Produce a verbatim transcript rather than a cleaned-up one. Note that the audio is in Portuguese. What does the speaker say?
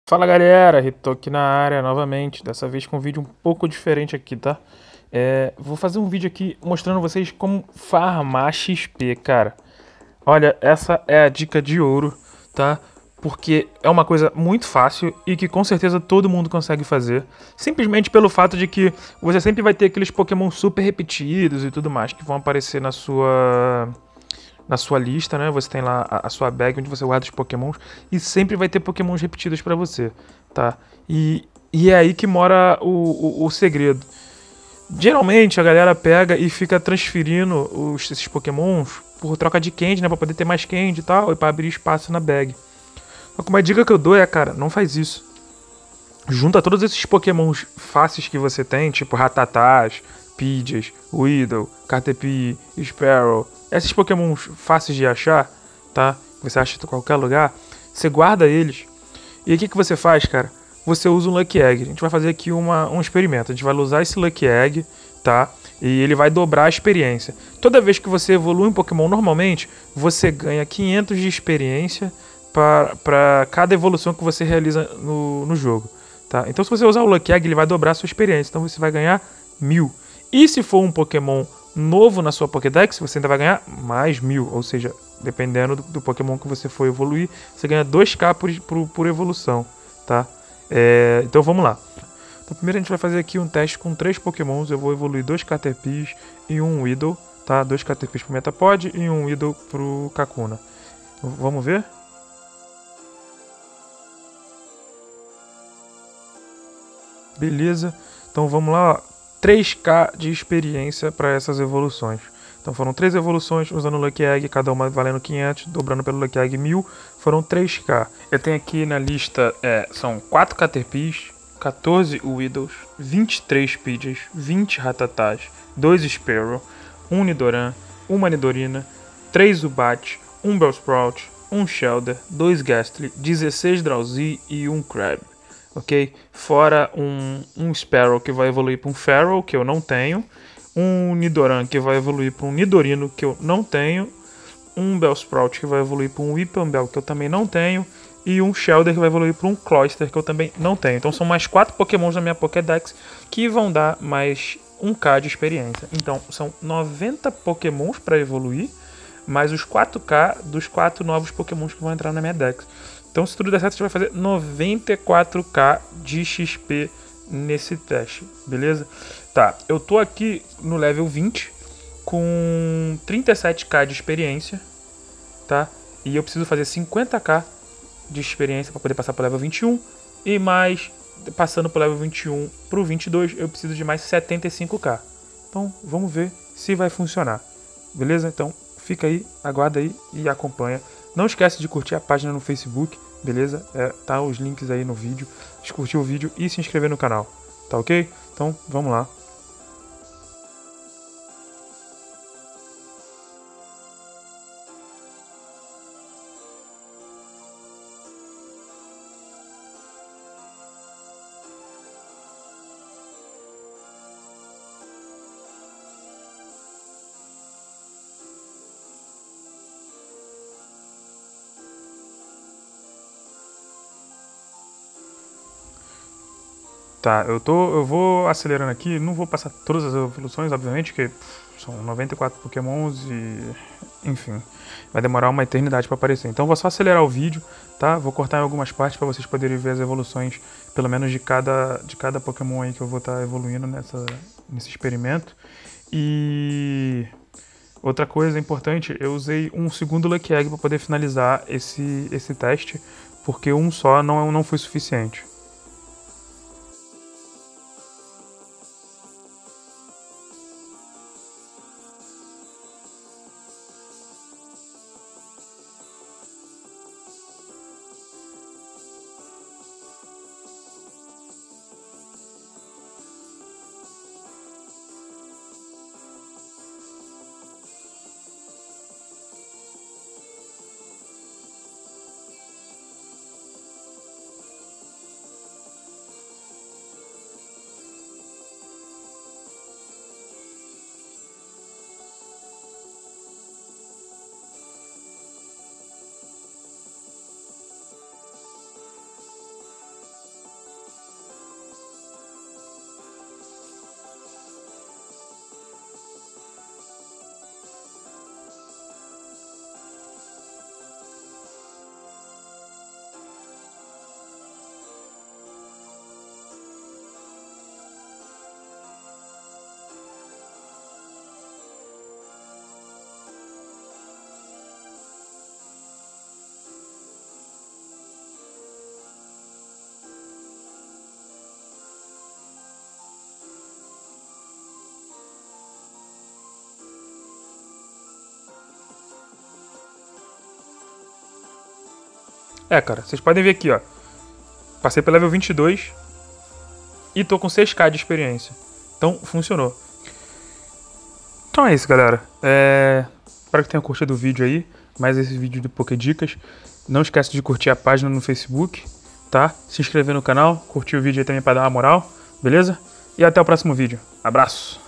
Fala galera, Rito aqui na área novamente, dessa vez com um vídeo um pouco diferente aqui, tá? É, vou fazer um vídeo aqui mostrando vocês como farmar X P, cara. Olha, essa é a dica de ouro, tá? Porque é uma coisa muito fácil e que com certeza todo mundo consegue fazer. Simplesmente pelo fato de que você sempre vai ter aqueles Pokémon super repetidos e tudo mais que vão aparecer na sua na sua lista, né? Você tem lá a, a sua bag onde você guarda os Pokémons e sempre vai ter Pokémons repetidos pra você, tá? E, e é aí que mora o, o, o segredo. Geralmente a galera pega e fica transferindo os, esses Pokémons por troca de candy, né? Pra poder ter mais candy e tal, e pra abrir espaço na bag. Só que uma dica que eu dou é, cara, não faz isso. Junta todos esses Pokémons fáceis que você tem, tipo Rattatas, Pidgeys, Weedle, Caterpie, Sparrow. Esses Pokémons fáceis de achar, tá? Você acha em qualquer lugar. Você guarda eles. E aí o que, que você faz, cara? Você usa um Lucky Egg. A gente vai fazer aqui uma, um experimento. A gente vai usar esse Lucky Egg, tá? E ele vai dobrar a experiência. Toda vez que você evolui um Pokémon normalmente, você ganha quinhentos de experiência para cada evolução que você realiza no, no jogo. Tá? Então se você usar o Lucky Egg, ele vai dobrar a sua experiência. Então você vai ganhar mil. E se for um Pokémon novo na sua Pokédex, você ainda vai ganhar mais mil. Ou seja, dependendo do, do Pokémon que você for evoluir, você ganha dois K por, por, por evolução. Tá? É, então vamos lá. Então primeiro a gente vai fazer aqui um teste com três Pokémons. Eu vou evoluir dois Caterpies e um Weedle. Tá? Dois Caterpies pro Metapod e um Weedle pro Kakuna. Vamos ver? Beleza, então vamos lá, ó. três K de experiência para essas evoluções. Então foram três evoluções usando o Lucky Egg, cada uma valendo quinhentos, dobrando pelo Lucky Egg mil, foram três K. Eu tenho aqui na lista, é, são quatro Caterpies, quatorze Weedles, vinte e três Pidgeys, vinte Rattatas, dois Sparrow, um Nidoran, uma Nidorina, três Zubat, um Bellsprout, um Shelder, dois Gastly, dezesseis Drowzee e um Crab. Ok? Fora um, um Sparrow que vai evoluir para um Feral, que eu não tenho. Um Nidoran que vai evoluir para um Nidorino, que eu não tenho. Um Bellsprout que vai evoluir para um Whippoonbell, que eu também não tenho. E um Shelder que vai evoluir para um Cloyster, que eu também não tenho. Então são mais quatro Pokémons na minha Pokédex que vão dar mais um K de experiência. Então são noventa Pokémons para evoluir, mais os quatro K dos quatro novos Pokémons que vão entrar na minha Dex. Então, se tudo der certo, a gente vai fazer noventa e quatro K de X P nesse teste, beleza? Tá, eu tô aqui no level vinte com trinta e sete K de experiência, tá? E eu preciso fazer cinquenta K de experiência para poder passar pro level vinte e um. E mais, passando pro level vinte e um pro vinte e dois, eu preciso de mais setenta e cinco K. Então, vamos ver se vai funcionar, beleza? Então, fica aí, aguarda aí e acompanha. Não esquece de curtir a página no Facebook, beleza? É, tá os links aí no vídeo. De curtir o vídeo e se inscrever no canal, tá ok? Então, vamos lá. Tá, eu tô, eu vou acelerando aqui, não vou passar todas as evoluções, obviamente, que são noventa e quatro Pokémons e, enfim, vai demorar uma eternidade para aparecer. Então vou só acelerar o vídeo, tá? Vou cortar em algumas partes para vocês poderem ver as evoluções, pelo menos de cada, de cada Pokémon aí que eu vou estar tá evoluindo nessa, nesse experimento. E outra coisa importante, eu usei um segundo Lucky Egg para poder finalizar esse, esse teste, porque um só não, não foi suficiente. É, cara, vocês podem ver aqui, ó. Passei pelo level vinte e dois e tô com seis K de experiência. Então, funcionou. Então é isso, galera. É... Espero que tenham curtido o vídeo aí. Mais esse vídeo de Pokédicas. Não esquece de curtir a página no Facebook, tá? Se inscrever no canal, curtir o vídeo aí também pra dar uma moral, beleza? E até o próximo vídeo. Abraço!